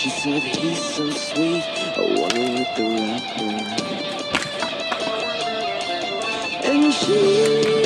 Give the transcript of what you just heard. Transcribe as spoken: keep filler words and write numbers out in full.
She said he's so sweet, a woman with the right brain. And she